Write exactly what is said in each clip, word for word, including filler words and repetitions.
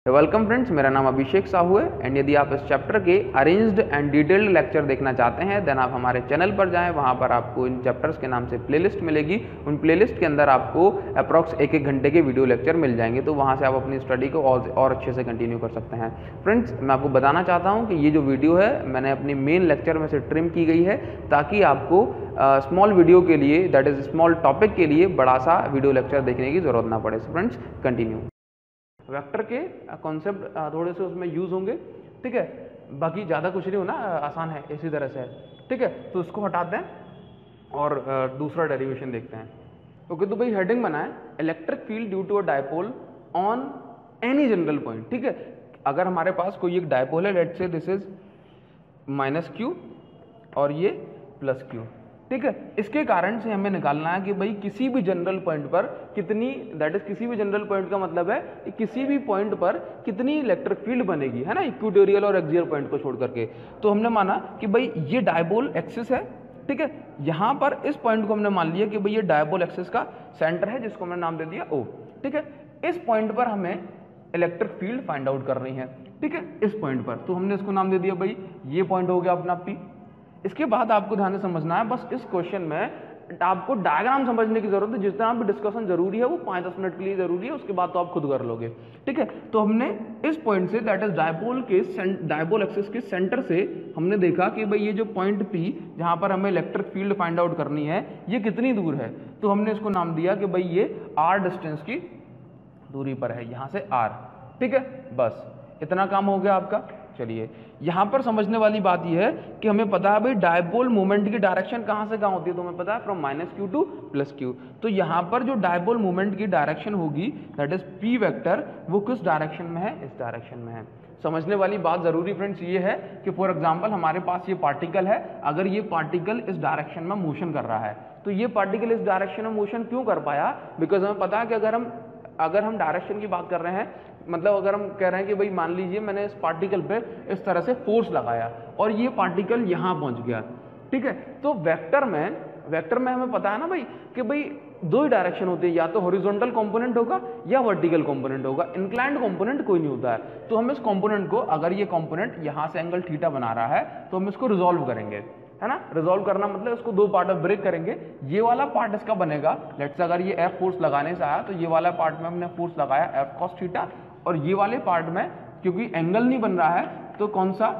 Welcome friends, मेरा नाम अभिषेक साहू है एंड यदि आप इस चैप्टर के अरेंज्ड एंड डिटेल्ड लेक्चर देखना चाहते हैं देन आप हमारे चैनल पर जाएं। वहां पर आपको इन चैप्टर्स के नाम से प्लेलिस्ट मिलेगी। उन प्लेलिस्ट के अंदर आपको अप्रॉक्स एक एक घंटे के वीडियो लेक्चर मिल जाएंगे, तो वहां से आप अपनी स्टडी को और, और अच्छे से कंटिन्यू कर सकते हैं। फ्रेंड्स, मैं आपको बताना चाहता हूँ कि ये जो वीडियो है मैंने अपनी मेन लेक्चर में से ट्रिम की गई है ताकि आपको स्मॉल वीडियो के लिए, दैट इज स्मॉल टॉपिक के लिए बड़ा सा वीडियो लेक्चर देखने की जरूरत ना पड़े। Friends, continue. वेक्टर के कॉन्सेप्ट थोड़े से उसमें यूज होंगे, ठीक है। बाकी ज़्यादा कुछ नहीं होना, आसान है, इसी तरह से है, ठीक है। तो उसको हटाते हैं और दूसरा डेरिवेशन देखते हैं। ओके, तो भाई हेडिंग बनाए electric field due to a dipole on any general point, ठीक है। अगर हमारे पास कोई एक डायपोल है, let's say this is minus Q और ये प्लस क्यू, ठीक है। इसके कारण से हमें निकालना है कि भाई किसी भी जनरल पॉइंट पर कितनी, दैट इज किसी भी जनरल पॉइंट का मतलब है कि किसी भी पॉइंट पर कितनी इलेक्ट्रिक फील्ड बनेगी, है ना, इक्वेटोरियल और एक्सियल पॉइंट को छोड़ करके। तो हमने माना कि भाई ये डायपोल एक्सिस है, ठीक है। यहाँ पर इस पॉइंट को हमने मान लिया कि भाई ये डायपोल एक्सिस का सेंटर है, जिसको हमने नाम दे दिया ओ, ठीक है। इस पॉइंट पर हमें इलेक्ट्रिक फील्ड फाइंड आउट करनी है, ठीक है, इस पॉइंट पर। तो हमने इसको नाम दे दिया भाई ये पॉइंट हो गया अपना पी। इसके बाद आपको ध्यान से समझना है, बस इस क्वेश्चन में आपको डायग्राम समझने की जरूरत है। जितना भी डिस्कशन जरूरी है वो पाँच दस मिनट के लिए जरूरी है, उसके बाद तो आप खुद कर लोगे, ठीक है। तो हमने इस पॉइंट से, दैट इज डायपोल के डायपोल एक्सिस के सेंटर से हमने देखा कि भाई ये जो पॉइंट पी जहां पर हमें इलेक्ट्रिक फील्ड फाइंड आउट करनी है ये कितनी दूर है। तो हमने इसको नाम दिया कि भाई ये आर डिस्टेंस की दूरी पर है, यहां से आर, ठीक है। बस इतना काम हो गया आपका। चलिए, यहां पर समझने वाली बात यह है कि हमें पता है भाई डायपोल मोमेंट की डायरेक्शन कहां से कहां होती है, तो हमें पता है from minus q to plus q. तो यहां पर जो डायपोल मोमेंट की डायरेक्शन होगी दैट इज पी वेक्टर, वो किस डायरेक्शन में है, इस डायरेक्शन में है। समझने वाली बात जरूरी फ्रेंड्स ये है कि फॉर एग्जाम्पल हमारे पास ये पार्टिकल है, अगर ये पार्टिकल इस डायरेक्शन में मोशन कर रहा है तो ये पार्टिकल इस डायरेक्शन में मोशन क्यों कर पाया, बिकॉज हमें पता है कि अगर हम अगर हम डायरेक्शन की बात कर रहे हैं, मतलब अगर हम कह रहे हैं कि भाई मान लीजिए मैंने इस पार्टिकल पे इस तरह से फोर्स लगाया और ये पार्टिकल यहां पहुंच गया, ठीक है। तो वेक्टर में वेक्टर में हमें पता है ना भाई कि भाई दो ही डायरेक्शन होती है, या तो हॉरिजॉन्टल कंपोनेंट होगा या वर्टिकल कंपोनेंट होगा, इंक्लाइंड कंपोनेंट कोई नहीं होता है। तो हम इस कंपोनेंट को, अगर ये कंपोनेंट यहां से एंगल थीटा बना रहा है तो हम इसको रिजॉल्व करेंगे, है ना। रिजॉल्व करना मतलब इसको दो पार्ट में ब्रेक करेंगे। ये वाला पार्ट इसका बनेगा, लेट्स से अगर ये एफ फोर्स लगाने से आया तो ये वाला पार्ट में हमने फोर्स लगाया एफ कॉस थीटा, और ये वाले पार्ट में क्योंकि एंगल नहीं बन रहा है तो कौन सा,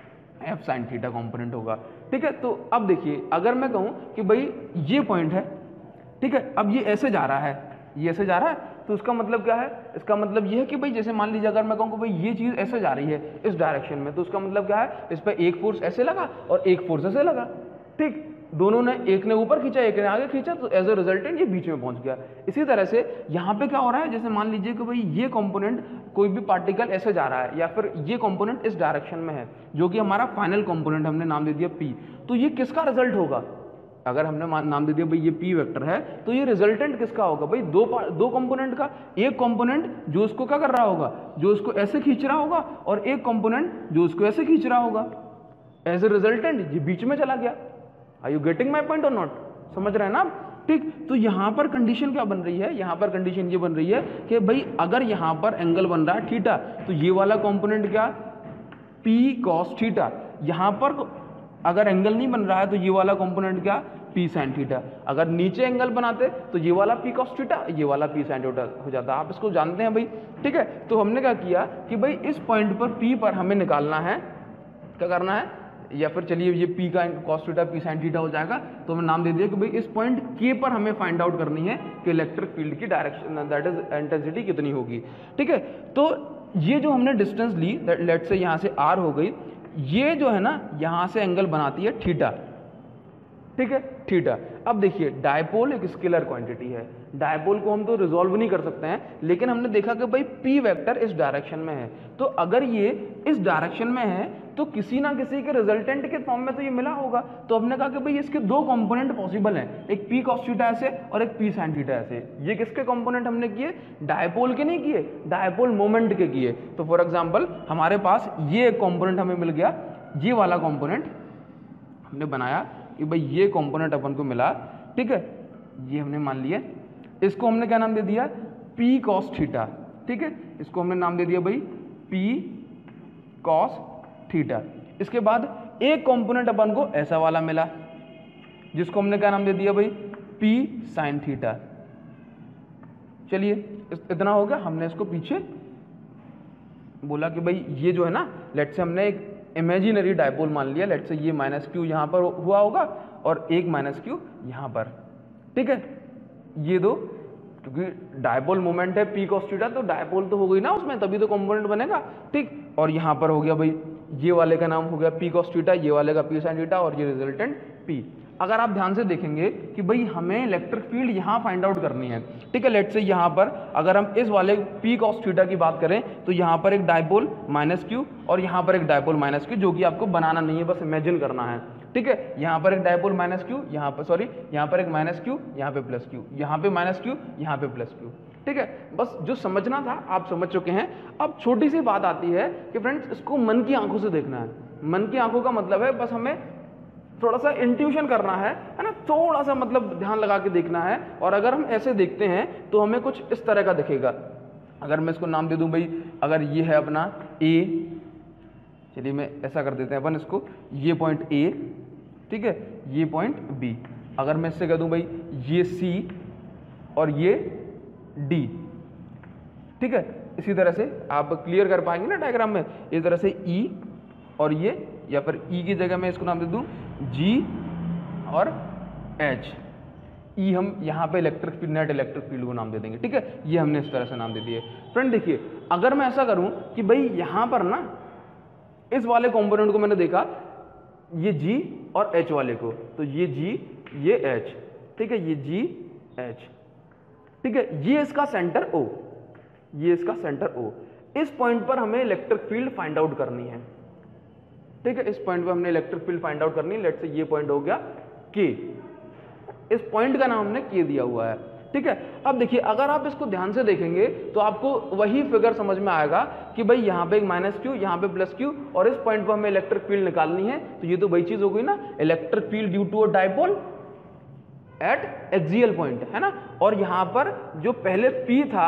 एफ साइन थीटा कंपोनेंट होगा, ठीक है। तो अब देखिए, अगर मैं कहूं कि भाई ये पॉइंट है, ठीक है, अब ये ऐसे जा रहा है, ये ऐसे जा रहा है, तो इसका मतलब क्या है, इसका मतलब ये है कि भाई जैसे मान लीजिए अगर मैं कहूँ कि भाई ये चीज ऐसे जा रही है इस डायरेक्शन में, तो उसका मतलब क्या है, इस पर एक फोर्स ऐसे लगा और एक फोर्स ऐसे लगा, ठीक, दोनों ने, एक ने ऊपर खींचा एक ने आगे खींचा, तो एज अ रिजल्टेंट ये बीच में पहुंच गया। इसी तरह से यहाँ पे क्या हो रहा है, जैसे मान लीजिए कि भाई ये कंपोनेंट, कोई भी पार्टिकल ऐसे जा रहा है या फिर ये कंपोनेंट इस डायरेक्शन में है, जो कि हमारा फाइनल कंपोनेंट हमने नाम दे दिया पी, तो ये किसका रिजल्ट होगा, अगर हमने नाम दे दिया भाई ये पी वेक्टर है, तो ये रिजल्टेंट किसका होगा भाई, दो दो कंपोनेंट का। एक कंपोनेंट जो उसको क्या कर रहा होगा, जो उसको ऐसे खींच रहा होगा, और एक कंपोनेंट जो उसको ऐसे खींच रहा होगा। एज ए रिजल्टेंट ये बीच में चला गया। Are you getting my point और नॉट, समझ रहे हैं ना आप, ठीक। तो यहां पर कंडीशन क्या बन रही है, यहां पर कंडीशन ये बन रही है कि भाई अगर यहां पर एंगल बन रहा है थीटा, तो ये वाला कंपोनेंट क्या, पी कॉस थीटा। यहां पर अगर एंगल नहीं बन रहा है तो ये वाला कंपोनेंट क्या, पी साइन थीटा। अगर नीचे एंगल बनाते तो ये वाला पी कॉस थीटा, ये वाला पी साइन थीटा हो जाता। आप इसको जानते हैं भाई, ठीक है। तो हमने क्या किया कि भाई इस पॉइंट पर पी पर हमें निकालना है, क्या करना है, या फिर चलिए ये पी का cos theta p sine theta हो जाएगा, तो हमें नाम दे दिया कि भाई इस पॉइंट के पर हमें फाइंड आउट करनी है कि इलेक्ट्रिक फील्ड की डायरेक्शन, दैट इज इंटेंसिटी कितनी होगी, ठीक है। तो ये जो हमने डिस्टेंस ली, लेट्स से यहाँ से आर हो गई, ये जो है ना यहाँ से एंगल बनाती है थीटा, ठीक है, थीटा। अब देखिए डायपोल एक स्केलर क्वांटिटी है, डायपोल को हम तो रिजॉल्व नहीं कर सकते हैं, लेकिन हमने देखा कि भाई पी वेक्टर इस डायरेक्शन में है, तो अगर ये इस डायरेक्शन में है तो किसी ना किसी के रिजल्टेंट के फॉर्म में तो ये मिला होगा। तो हमने कहा कि भाई इसके दो कंपोनेंट पॉसिबल हैं, एक पी कॉस थीटा ऐसे और एक पी साइन थीटा ऐसे। ये किसके कंपोनेंट हमने किए, डायपोल के नहीं किए, डायपोल मोमेंट के किए। तो फॉर एग्जांपल हमारे पास ये एक कंपोनेंट हमें मिल गया, ये वाला कंपोनेंट हमने बनाया कि भाई ये कंपोनेंट अपन को मिला, ठीक है, ये हमने मान लिया, इसको हमने क्या नाम दे दिया, पी कॉस थीटा, ठीक है, इसको हमने नाम दे दिया भाई P cos थीटा। इसके बाद एक कंपोनेंट अपन को ऐसा वाला मिला जिसको हमने क्या नाम दे दिया भाई P sin थीटा। चलिए इतना हो गया, हमने इसको पीछे बोला कि भाई ये जो है ना, लेट से हमने एक इमेजिनरी डायपोल मान लिया, लेट से ये माइनस क्यू यहाँ पर हुआ होगा और एक माइनस क्यू यहाँ पर, ठीक है। ये दो, क्योंकि डायपोल मोमेंट है पी कॉस थीटा, तो डायपोल तो हो गई ना उसमें, तभी तो कंपोनेंट बनेगा, ठीक। और यहाँ पर हो गया भाई ये वाले का नाम हो गया पी कॉस थीटा, ये वाले का पी साइन थीटा और ये रिजल्टेंट पी। अगर आप ध्यान से देखेंगे कि भाई हमें इलेक्ट्रिक फील्ड यहाँ फाइंड आउट करनी है, ठीक है। लेट से यहाँ पर अगर हम इस वाले पी कॉस थीटा की बात करें तो यहाँ पर एक डायपोल माइनस क्यू और यहाँ पर एक डायपोल माइनस क्यू, जो कि आपको बनाना नहीं है, बस इमेजिन करना है, ठीक है। यहाँ पर एक डायपोल माइनस क्यू, यहाँ पर सॉरी यहाँ पर एक माइनस क्यू, यहाँ पे प्लस क्यू, यहाँ पे माइनस क्यू, यहाँ पे प्लस क्यू, ठीक है। बस जो समझना था आप समझ चुके हैं। अब छोटी सी बात आती है कि फ्रेंड्स इसको मन की आंखों से देखना है। मन की आंखों का मतलब है बस हमें थोड़ा सा इंट्यूशन करना है, है ना, थोड़ा सा मतलब ध्यान लगा के देखना है। और अगर हम ऐसे देखते हैं तो हमें कुछ इस तरह का दिखेगा। अगर मैं इसको नाम दे दूं भाई, अगर ये है अपना ए, चलिए मैं ऐसा कर देते हैं अपन इसको, ये पॉइंट ए, ठीक है, ये पॉइंट बी। अगर मैं इससे कह दूं भाई ये सी और ये डी, ठीक है। इसी तरह से आप क्लियर कर पाएंगे ना डायग्राम में, इस तरह से ई और ये, या फिर ई की जगह मैं इसको नाम दे दूं जी और एच। ई हम यहाँ पे electric field, net electric field को नाम दे देंगे, ठीक है। ये हमने इस तरह से नाम दे दिए। फ्रेंड देखिए, अगर मैं ऐसा करूं कि भाई यहाँ पर ना इस वाले कंपोनेंट को मैंने देखा, ये जी और एच वाले को, तो ये जी ये एच, ठीक है, ये जी एच, ठीक है। ये इसका सेंटर ओ, ये इसका सेंटर ओ। इस पॉइंट पर हमें इलेक्ट्रिक फील्ड फाइंड आउट करनी है, ठीक है। इस पॉइंट पे हमने इलेक्ट्रिक फील्ड फाइंड आउट करनी है। लेट से ये पॉइंट हो गया के, इस पॉइंट का नाम हमने के दिया हुआ है, ठीक है। अब देखिए, अगर आप इसको ध्यान से देखेंगे तो आपको वही फिगर समझ में आएगा कि भाई यहाँ पे एक माइनस क्यू, यहाँ पे प्लस क्यू, और इस पॉइंट पर हमें इलेक्ट्रिक फील्ड निकालनी है। तो ये तो वही चीज हो गई ना, electric field due to a dipole at axial point, है ना। और यहाँ पर जो पहले P था,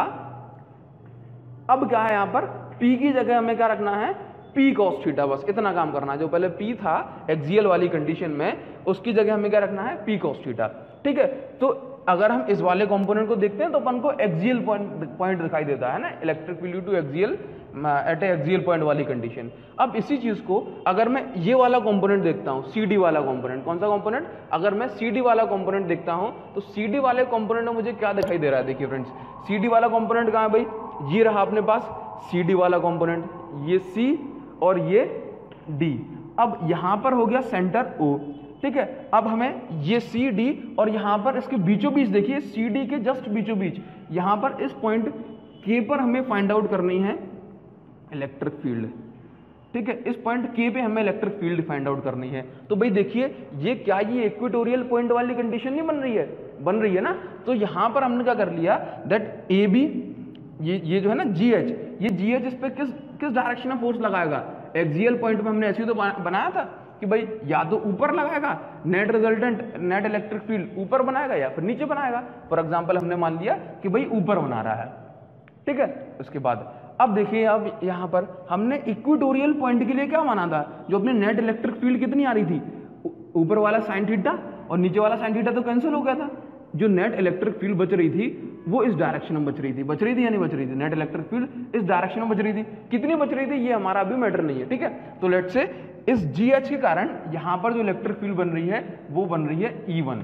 अब क्या है यहाँ पर P की जगह हमें क्या रखना है, P cos थीटा, बस इतना काम करना है। जो पहले P था एक्सियल वाली कंडीशन में, उसकी जगह हमें क्या रखना है, P cos थीटा, ठीक है। तो अगर हम इस वाले कंपोनेंट को देखते हैं तो अपन को एक्सियल पॉइंट पॉइंट दिखाई देता है ना, electric field to axial at a axial point वाली कंडीशन। अब इसी चीज को अगर मैं ये वाला कंपोनेंट देखता हूँ, सी डी वाला कंपोनेंट, कौन सा कंपोनेंट, अगर मैं सी डी वाला कंपोनेंट देखता हूँ तो सी डी वाले कंपोनेंट में मुझे क्या दिखाई दे रहा है। देखिए फ्रेंड्स, सी डी वाला कंपोनेंट कहाँ है भाई, ये रहा अपने पास सी डी वाला कंपोनेंट, ये सी और ये डी। अब यहां पर हो गया सेंटर O, ठीक है। अब हमें ये सी डी और यहां पर इसके बीचों बीच, देखिए सी डी के जस्ट बीचों बीच, यहां पर इस पॉइंट के पर हमें फाइंड आउट करनी है इलेक्ट्रिक फील्ड, ठीक है। इस पॉइंट के पे हमें इलेक्ट्रिक फील्ड फाइंड आउट करनी है। तो भाई देखिए, ये क्या ये इक्वेटोरियल पॉइंट वाली कंडीशन नहीं बन रही है, बन रही है ना। तो यहां पर हमने क्या कर लिया, दैट ए बी, ये ये जो है ना जी एच, ये जी एच इस पे किस किस डायरेक्शन में फोर्स लगाएगा, एक्सियल पॉइंट पे हमने ऐसे तो बनाया था कि भाई या तो ऊपर लगाएगा, net resultant net electric field ऊपर बनाएगा या फिर नीचे बनाएगा। फॉर एग्जांपल हमने मान लिया कि भाई ऊपर बना रहा है, ठीक है। उसके बाद अब देखिए, अब यहाँ पर हमने इक्वेटोरियल पॉइंट के लिए क्या माना था, जो अपने नेट इलेक्ट्रिक फील्ड कितनी आ रही थी, ऊपर वाला साइन थीटा और नीचे वाला साइन थीटा तो कैंसिल हो गया था। जो नेट इलेक्ट्रिक फील्ड बच रही थी वो इस डायरेक्शन में बच रही थी, बच रही थी या नहीं बच रही थी, नेट इलेक्ट्रिक फील्ड इस डायरेक्शन में बच रही थी। कितनी बच रही थी ये हमारा अभी मैटर नहीं है, ठीक है। तो लेट से इस जी एच के कारण यहां पर जो इलेक्ट्रिक फील्ड बन रही है वो बन रही है ई वन,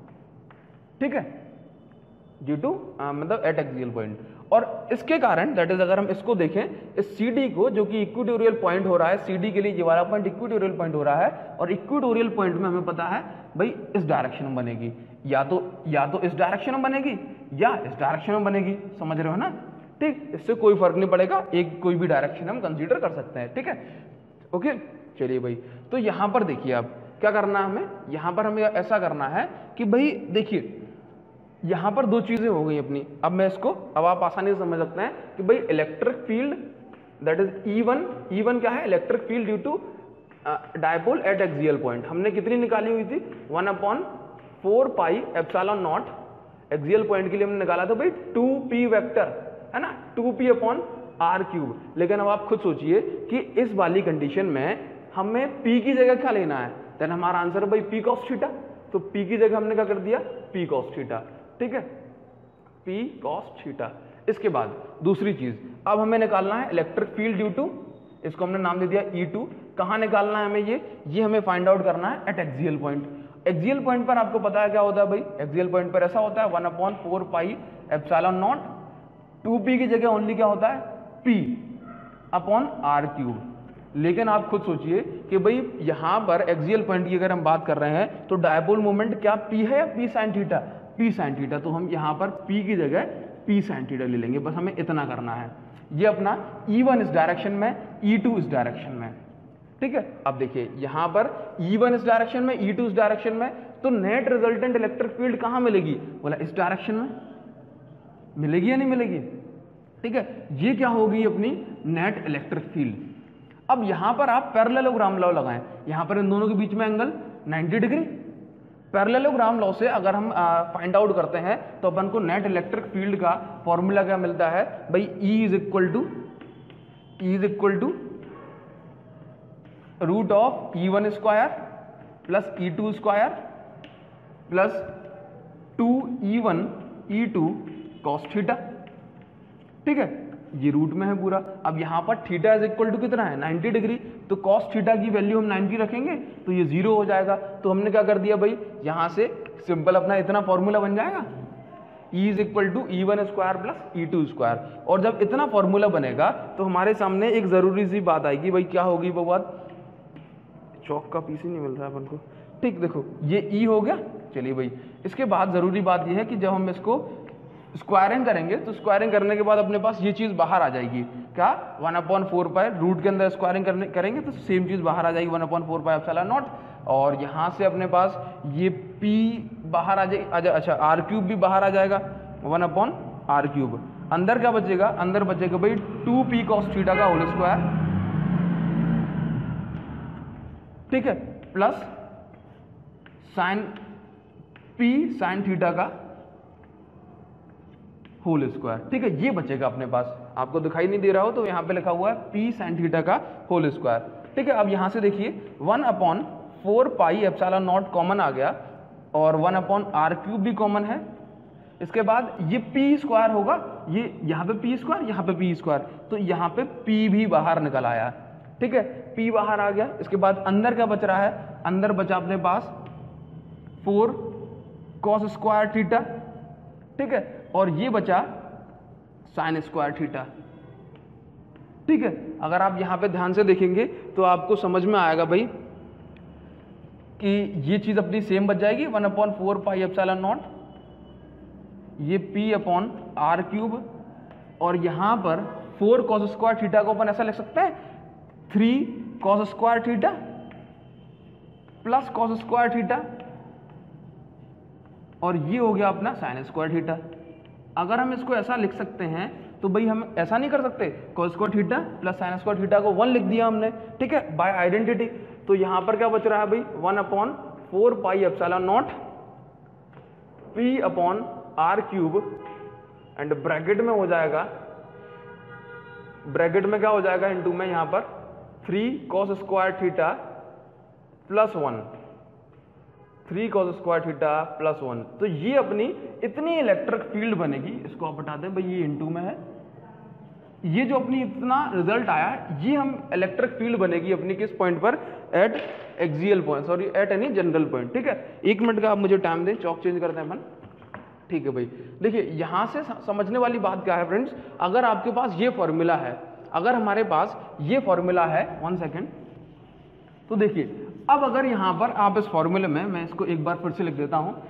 ठीक है, ड्यू टू मतलब एट एक्सियल पॉइंट। और इसके कारण दैट इज, अगर हम इसको देखें, इस सी डी को, जो कि इक्वेटोरियल पॉइंट हो रहा है, सी डी के लिए ये वाला पॉइंट इक्वेटोरियल पॉइंट हो रहा है, और इक्वेटोरियल पॉइंट में हमें पता है भाई इस डायरेक्शन में बनेगी, या तो या तो इस डायरेक्शन में बनेगी या इस डायरेक्शन में बनेगी, समझ रहे हो ना, ठीक। इससे कोई फर्क नहीं पड़ेगा, एक कोई भी डायरेक्शन हम कंसीडर कर सकते हैं, ठीक है, ओके। चलिए भाई, तो यहां पर देखिए अब क्या करना है हमें, यहां पर हमें ऐसा करना है कि भाई देखिए, यहां पर दो चीजें हो गई अपनी। अब मैं इसको, अब आप आसानी से समझ सकते हैं कि भाई electric field that is E one, E one क्या है, electric field due to dipole at axial point. हमने कितनी निकाली हुई थी, one upon four pi epsilon naught, axial point के लिए हमने निकाला था भाई टू पी वेक्टर, है ना, two p upon r cube. लेकिन अब आप खुद सोचिए कि इस वाली कंडीशन में हमें p की जगह क्या लेना है, देन हमारा आंसर भाई p cos थीटा। तो p की जगह हमने क्या कर दिया, p cos थीटा, ठीक है, p cos थीटा। इसके बाद दूसरी चीज, अब हमें निकालना है इलेक्ट्रिक फील्ड ड्यू टू, इसको हमने नाम दे दिया ई टू। कहाँ निकालना है हमें ये ये हमें फाइंड आउट करना है at axial point. Axial point पर आपको पता है क्या होता है भाई, एक्सियल पॉइंट पर ऐसा होता है one upon four pi epsilon naught, two p की जगह ओनली क्या होता है p अपॉन आर क्यूब। लेकिन आप खुद सोचिए कि भाई यहां पर एक्सियल पॉइंट की अगर हम बात कर रहे हैं तो डायपोल मोमेंट क्या p है या p sin theta, p sin theta. तो हम यहां पर p की जगह p sin थीटा ले लेंगे, बस हमें इतना करना है। ये अपना ई वन इस डायरेक्शन में, ई टू इस डायरेक्शन में, ठीक है। अब देखिए यहां पर ई वन इस डायरेक्शन में, ई टू इस डायरेक्शन में, तो नेट रिजल्टेंट इलेक्ट्रिक फील्ड कहां मिलेगी, बोला इस डायरेक्शन में मिलेगी या नहीं मिलेगी, ठीक है। ये क्या होगी अपनी नेट इलेक्ट्रिक फील्ड। अब यहां पर आप पैरेललोग्राम लॉ लगाएं, यहां पर इन दोनों के बीच में angle ninety degree. Parallelogram law से अगर हम फाइंड आउट करते हैं तो अपन को नेट इलेक्ट्रिक फील्ड का फॉर्मूला क्या मिलता है भाई, E is equal to E is equal to root of E one square plus E two square plus two E one E two cos theta, ठीक है। ये रूट में है पूरा। अब यहां पर थीटा इज इक्वल टू कितना है नाइंटी डिग्री, तो कॉस थीटा की वैल्यू हम नाइंटी रखेंगे तो ये जीरो हो जाएगा। तो हमने क्या कर दिया भाई, यहां से सिंपल अपना इतना फॉर्मूला बन जाएगा, E is equal to E one square plus E two square. और जब इतना फॉर्मूला बनेगा तो हमारे सामने एक जरूरी सी बात आएगी भाई, क्या होगी वो बात, चौक का पीस ही नहीं मिल रहा है अपन को, ठीक। देखो ये E हो गया, चलिए भाई। इसके बाद जरूरी बात यह है कि जब हम इसको स्क्वायरिंग करेंगे तो स्क्वायरिंग करने के बाद अपने पास ये चीज बाहर आ जाएगी, क्या, one upon four pi, root के अंदर स्क्वायरिंग करने करेंगे तो सेम चीज बाहर आ जाएगी, one upon four pi epsilon naught. और यहां से अपने पास ये p बाहर आ जाएगी, अच्छा आर क्यूब भी बाहर आ जाएगा, वन अपॉन आर क्यूब। अंदर क्या बचेगा, अंदर बचेगा भाई टू पी कॉस थीटा का होल स्क्वायर, ठीक है, plus sine p sine theta का होल स्क्वायर, ठीक है। ये बचेगा अपने पास, आपको दिखाई नहीं दे रहा हो तो यहाँ पे लिखा हुआ है p साइन थीटा का होल स्क्वायर, ठीक है। अब यहाँ से देखिए one upon four pi epsilon naught common आ गया और वन अपॉन आर क्यूब भी कॉमन है। इसके बाद ये p स्क्वायर होगा, ये यहाँ पे p स्क्वायर, यहाँ पे p स्क्वायर, तो यहाँ पे p भी बाहर निकल आया, ठीक है, p बाहर आ गया। इसके बाद अंदर क्या बच रहा है, अंदर बचा अपने पास फोर कॉस स्क्वायर थीटा, ठीक है, और ये बचा साइन स्क्वायर थीटा, ठीक है। अगर आप यहां पे ध्यान से देखेंगे तो आपको समझ में आएगा भाई कि ये चीज अपनी सेम बच जाएगी, one upon four pi epsilon naught, ये p अपॉन आर क्यूब, और यहां पर फोर कॉस स्क्वायर थीटा को अपन ऐसा लिख सकते हैं, three cos square theta plus cos square theta, और ये हो गया अपना साइन स्क्वायर थीटा। अगर हम इसको ऐसा लिख सकते हैं तो भाई हम ऐसा नहीं कर सकते, cos square theta plus sine square theta को वन लिख दिया हमने, ठीक है, बाय आइडेंटिटी। तो यहां पर क्या बच रहा है भाई, one upon four pi epsilon naught p upon r cube, and bracket में हो जाएगा, ब्रैकेट में क्या हो जाएगा इनटू में यहां पर three cos square theta plus one, three cos square theta plus one. तो ये अपनी इतनी इलेक्ट्रिक फील्ड बनेगी, इसको आप हटा दें भाई, ये इनटू में है, ये जो अपनी इतना रिजल्ट आया, ये हम इलेक्ट्रिक फील्ड बनेगी अपनी किस पॉइंट पर, at axial point, sorry at any general point, ठीक है। एक मिनट का आप मुझे टाइम दें, चौक चेंज करते हैं अपन, ठीक है भाई। देखिए यहां से समझने वाली बात क्या है फ्रेंड्स, अगर आपके पास ये फॉर्मूला है, अगर हमारे पास ये फॉर्मूला है, वन सेकेंड, तो देखिए अब अगर यहां पर आप इस फॉर्मूले में, मैं इसको एक बार फिर से लिख देता हूं,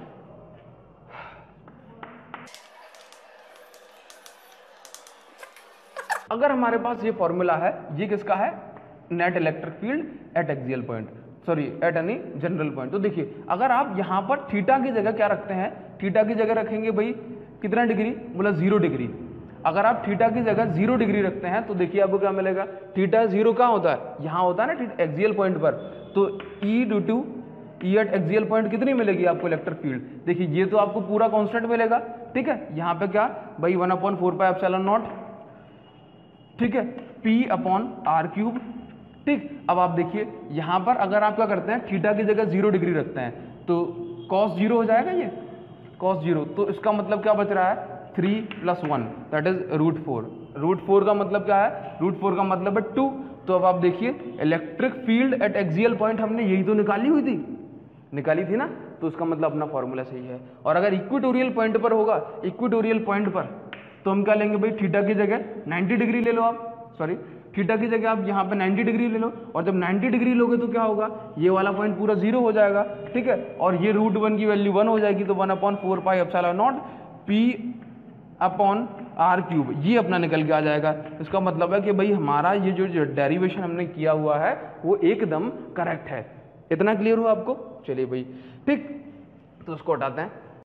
अगर हमारे पास ये फॉर्मूला है, ये किसका है, net electric field at axial point, sorry at any general point. तो देखिए अगर आप यहां पर थीटा की जगह क्या रखते हैं, थीटा की जगह रखेंगे भाई कितना डिग्री, बोला जीरो डिग्री। अगर आप थीटा की जगह जीरो डिग्री रखते हैं तो देखिए आपको क्या मिलेगा, थीटा जीरो कहाँ होता है, यहां होता है ना एक्सियल पॉइंट पर, तो E due to E at axial point कितनी मिलेगी आपको इलेक्ट्रिक फील्ड, देखिए ये तो आपको पूरा कांस्टेंट मिलेगा, ठीक है। यहाँ पे क्या भाई one upon four pi epsilon naught, ठीक है, पी अपॉन आर क्यूब, ठीक। अब आप देखिए यहाँ पर अगर आप क्या करते हैं, थीटा की जगह जीरो डिग्री रखते हैं तो कॉस जीरो हो जाएगा, ये कॉस जीरो, तो इसका मतलब क्या बच रहा है, three plus one that is root four. Root four का मतलब क्या है, रूट फोर का मतलब है टू। तो अब आप देखिए electric field at axial point हमने यही तो निकाली हुई थी, निकाली थी ना, तो उसका मतलब अपना फॉर्मूला सही है। और अगर इक्वेटोरियल पॉइंट पर होगा, इक्वेटोरियल पॉइंट पर तो हम क्या लेंगे भाई, थीटा की जगह नाइन्टी डिग्री ले लो आप, सॉरी थीटा की जगह आप यहाँ पे नाइन्टी डिग्री ले लो, और जब नाइन्टी डिग्री लोगे तो क्या होगा, ये वाला पॉइंट पूरा जीरो हो जाएगा, ठीक है। और ये रूट वन की वैल्यू वन हो जाएगी, तो one upon four pi epsilon naught p upon r cube, ये अपना निकल के आ जाएगा। इसका मतलब है कि भाई हमारा ये जो डेरिवेशन हमने किया हुआ है वो एकदम करेक्ट है। इतना क्लियर हुआ आपको, चलिए भाई, ठीक, तो उसको हटाते हैं।